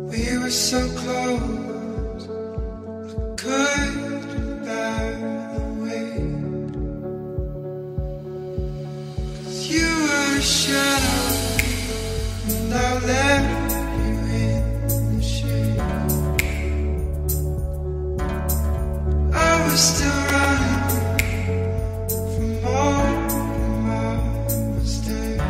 We were so close, I couldn't bear the weight. 'Cause you were a shadow, and I left you in the shade. I was still running from all of my mistakes.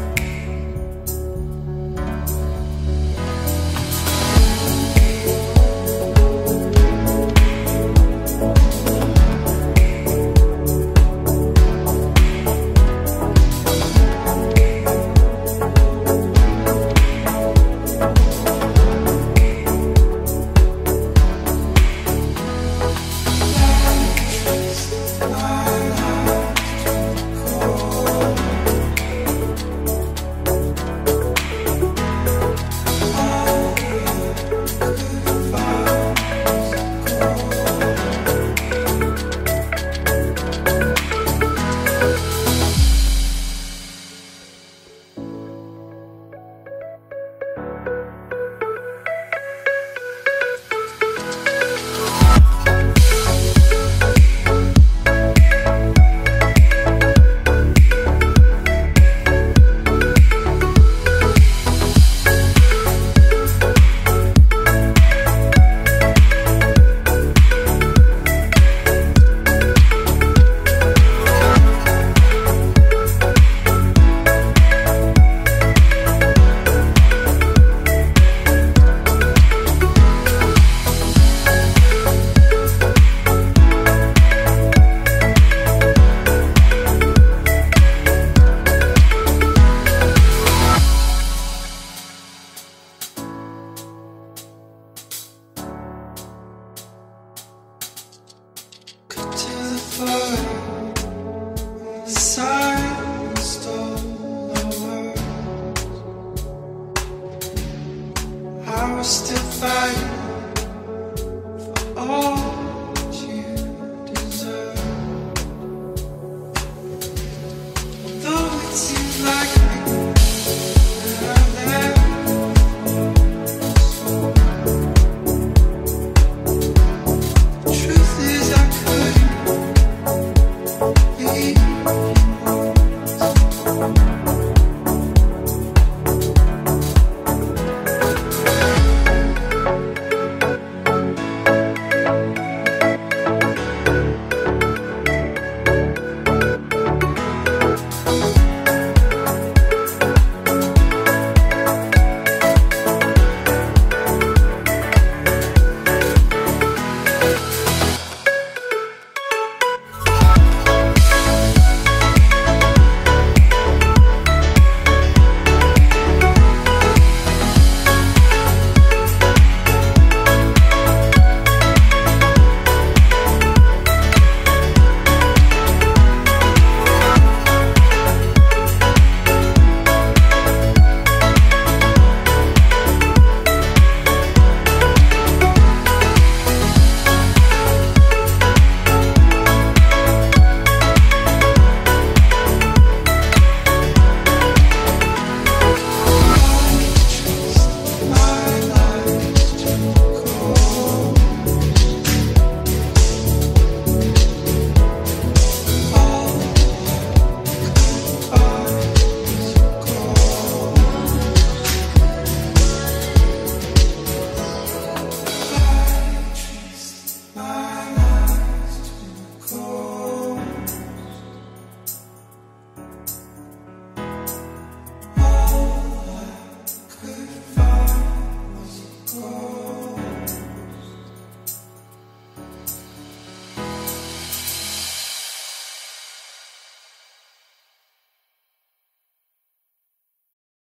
I was still fighting for all that you deserve. Though it seems like that I left so. The truth is I couldn't leave you. Could